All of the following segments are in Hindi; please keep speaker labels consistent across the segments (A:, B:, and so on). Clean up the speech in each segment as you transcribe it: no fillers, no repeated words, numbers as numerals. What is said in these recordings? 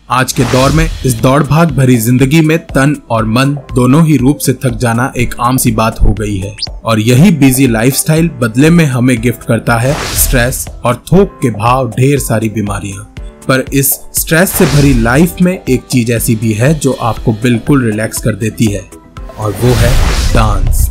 A: आज के दौर में इस दौड़ भाग भरी जिंदगी में तन और मन दोनों ही रूप से थक जाना एक आम सी बात हो गई है और यही बिजी लाइफस्टाइल बदले में हमें गिफ्ट करता है स्ट्रेस और थोक के भाव ढेर सारी बीमारियां। पर इस स्ट्रेस से भरी लाइफ में एक चीज ऐसी भी है जो आपको बिल्कुल रिलैक्स कर देती है और वो है डांस।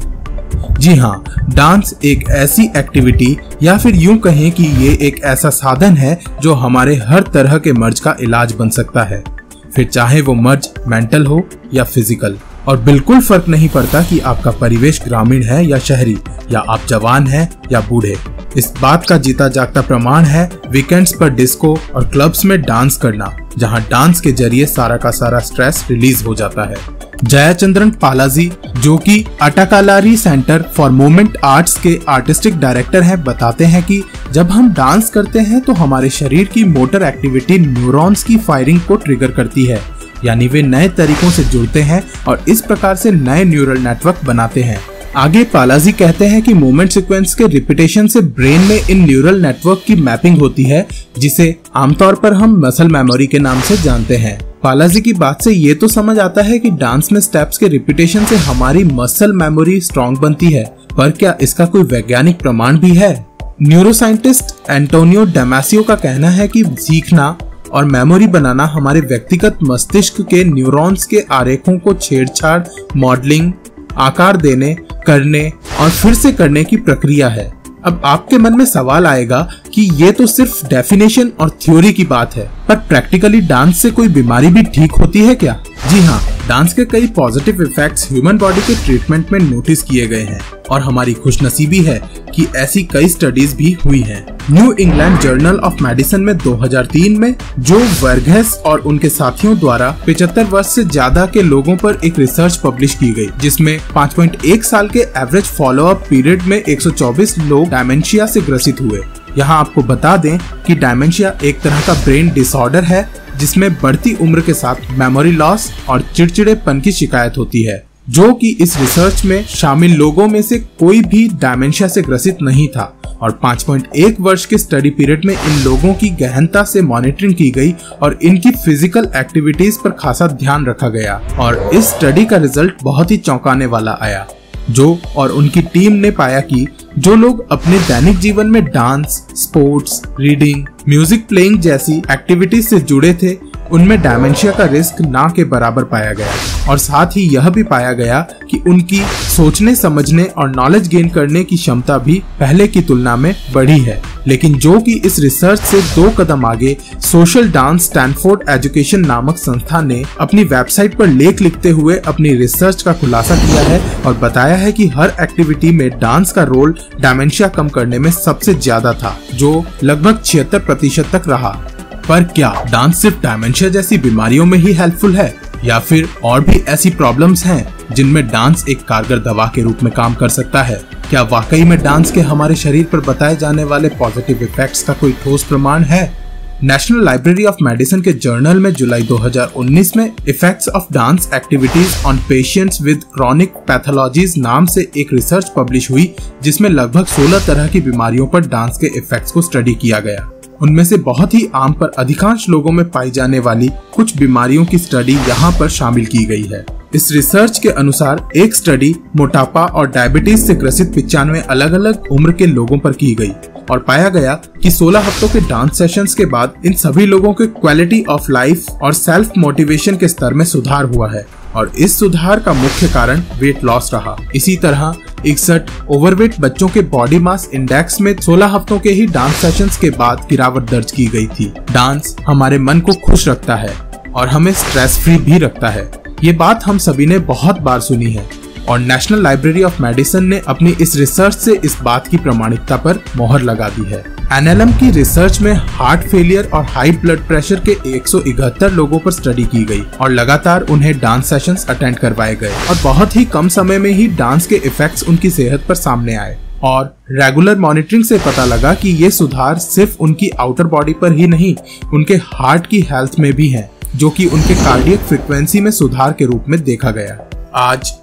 A: जी हाँ, डांस एक ऐसी एक्टिविटी या फिर यूं कहें कि ये एक ऐसा साधन है जो हमारे हर तरह के मर्ज का इलाज बन सकता है, फिर चाहे वो मर्ज मेंटल हो या फिजिकल। और बिल्कुल फर्क नहीं पड़ता कि आपका परिवेश ग्रामीण है या शहरी, या आप जवान हैं या बूढ़े। इस बात का जीता जागता प्रमाण है वीकेंड्स पर डिस्को और क्लब्स में डांस करना, जहां डांस के जरिए सारा का सारा स्ट्रेस रिलीज हो जाता है। जयाचंद्रन पालाजी, जो कि Attakkalari centre for movement arts के आर्टिस्टिक डायरेक्टर हैं, बताते हैं कि जब हम डांस करते हैं तो हमारे शरीर की मोटर एक्टिविटी न्यूरॉन्स की फायरिंग को ट्रिगर करती है, यानी वे नए तरीकों से जुड़ते हैं और इस प्रकार से नए न्यूरल नेटवर्क बनाते हैं। आगे पालाजी कहते हैं कि मूवमेंट सीक्वेंस के रिपीटेशन से ब्रेन में इन न्यूरल नेटवर्क की मैपिंग होती है, जिसे आमतौर पर हम मसल मेमोरी के नाम से जानते हैं। पालाजी की बात से ये तो समझ आता है कि डांस में स्टेप्स के रिपीटेशन से हमारी मसल मेमोरी स्ट्रॉन्ग बनती है, पर क्या इसका कोई वैज्ञानिक प्रमाण भी है? न्यूरोसाइंटिस्ट एंटोनियो डेमासियो का कहना है कि सीखना और मेमोरी बनाना हमारे व्यक्तिगत मस्तिष्क के न्यूरॉन्स के आरेखों को छेड़छाड़, मॉडलिंग, आकार देने, करने और फिर से करने की प्रक्रिया है। अब आपके मन में सवाल आएगा कि ये तो सिर्फ डेफिनेशन और थ्योरी की बात है, पर प्रैक्टिकली डांस से कोई बीमारी भी ठीक होती है क्या? जी हाँ, डांस के कई पॉजिटिव इफेक्ट्स ह्यूमन बॉडी के ट्रीटमेंट में नोटिस किए गए हैं और हमारी खुशनसीबी है कि ऐसी कई स्टडीज भी हुई हैं। New England Journal of Medicine में 2003 में जो वर्गेस और उनके साथियों द्वारा 75 वर्ष से ज्यादा के लोगों पर एक रिसर्च पब्लिश की गई, जिसमें 5.1 साल के एवरेज फॉलोअप पीरियड में 124 लोग डायमेंशिया से ग्रसित हुए। यहाँ आपको बता दें कि डायमेंशिया एक तरह का ब्रेन डिसऑर्डर है जिसमें बढ़ती उम्र के साथ मेमोरी लॉस और चिड़चिड़ेपन की शिकायत होती है, जो कि इस रिसर्च में शामिल लोगों में से कोई भी डायमेंशिया से ग्रसित नहीं था। और 5.1 वर्ष के स्टडी पीरियड में इन लोगों की गहनता से मॉनिटरिंग की गई और इनकी फिजिकल एक्टिविटीज पर खासा ध्यान रखा गया और इस स्टडी का रिजल्ट बहुत ही चौंकाने वाला आया। जो और उनकी टीम ने पाया कि जो लोग अपने दैनिक जीवन में dance, sports, reading, music playing जैसी एक्टिविटीज से जुड़े थे, उनमें डायमेंशिया का रिस्क ना के बराबर पाया गया। और साथ ही यह भी पाया गया कि उनकी सोचने, समझने और नॉलेज गेन करने की क्षमता भी पहले की तुलना में बढ़ी है। लेकिन जो कि इस रिसर्च से 2 कदम आगे सोशल डांस स्टैनफोर्ड एजुकेशन नामक संस्था ने अपनी वेबसाइट पर लेख लिखते हुए अपनी रिसर्च का खुलासा किया है और बताया है कि हर एक्टिविटी में डांस का रोल डायमेंशिया कम करने में सबसे ज्यादा था, जो लगभग 76% तक रहा। पर क्या डांस सिर्फ डायमेंशिया जैसी बीमारियों में ही हेल्पफुल है, या फिर और भी ऐसी प्रॉब्लम्स हैं जिनमें डांस एक कारगर दवा के रूप में काम कर सकता है? क्या वाकई में डांस के हमारे शरीर पर बताए जाने वाले पॉजिटिव इफेक्ट्स का कोई ठोस प्रमाण है? नेशनल लाइब्रेरी ऑफ मेडिसिन के जर्नल में जुलाई 2019 में effects of dance activities on patients with chronic pathologies नाम से एक रिसर्च पब्लिश हुई, जिसमें लगभग 16 तरह की बीमारियों पर डांस के इफेक्ट्स को स्टडी किया गया। उनमें से बहुत ही आम पर अधिकांश लोगों में पाई जाने वाली कुछ बीमारियों की स्टडी यहाँ पर शामिल की गई है। इस रिसर्च के अनुसार एक स्टडी मोटापा और डायबिटीज से ग्रसित 95 अलग अलग उम्र के लोगों पर की गई और पाया गया कि 16 हफ्तों के डांस सेशंस के बाद इन सभी लोगों के क्वालिटी ऑफ लाइफ और सेल्फ मोटिवेशन के स्तर में सुधार हुआ है और इस सुधार का मुख्य कारण वेट लॉस रहा। इसी तरह 61 ओवरवेट बच्चों के बॉडी मास इंडेक्स में 16 हफ्तों के ही डांस सेशंस के बाद गिरावट दर्ज की गई थी। डांस हमारे मन को खुश रखता है और हमें स्ट्रेस फ्री भी रखता है। ये बात हम सभी ने बहुत बार सुनी है और नेशनल लाइब्रेरी ऑफ मेडिसिन ने अपनी इस रिसर्च से इस बात की प्रामाणिकता पर मोहर लगा दी है। एनएलएम की रिसर्च में हार्ट फेलियर और हाई ब्लड प्रेशर के 171 लोगों पर स्टडी की गई और लगातार उन्हें डांस सेशंस अटेंड करवाए गए और बहुत ही कम समय में ही डांस के इफेक्ट्स उनकी सेहत पर सामने आए। और रेगुलर मॉनिटरिंग से पता लगा कि ये सुधार सिर्फ उनकी आउटर बॉडी पर ही नहीं, उनके हार्ट की हेल्थ में भी है, जो कि उनके कार्डियक फ्रीक्वेंसी में सुधार के रूप में देखा गया। आज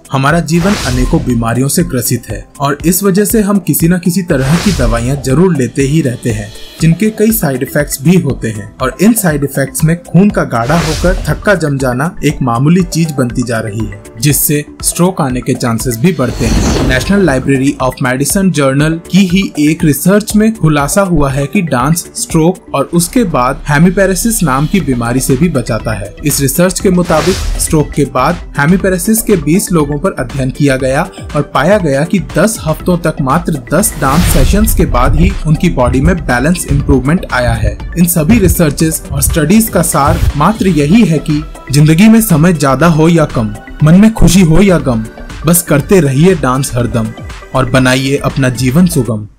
A: हमारा जीवन अनेकों बीमारियों से ग्रसित है और इस वजह से हम किसी न किसी तरह की दवाइयाँ जरूर लेते ही रहते हैं, जिनके कई साइड इफेक्ट्स भी होते हैं। और इन साइड इफेक्ट्स में खून का गाढ़ा होकर थक्का जम जाना एक मामूली चीज बनती जा रही है, जिससे स्ट्रोक आने के चांसेस भी बढ़ते हैं। National Library of Medicine journal की ही एक रिसर्च में खुलासा हुआ है कि डांस स्ट्रोक और उसके बाद हेमिपेरेसिस नाम की बीमारी से भी बचाता है। इस रिसर्च के मुताबिक स्ट्रोक के बाद हेमिपेरेसिस के 20 लोगों पर अध्ययन किया गया और पाया गया कि 10 हफ्तों तक मात्र 10 डांस सेशंस के बाद ही उनकी बॉडी में बैलेंस इंप्रूवमेंट आया है। इन सभी रिसर्चेस और स्टडीज का सार मात्र यही है कि जिंदगी में समय ज्यादा हो या कम, मन में खुशी हो या गम, बस करते रहिए डांस हरदम और बनाइए अपना जीवन सुगम।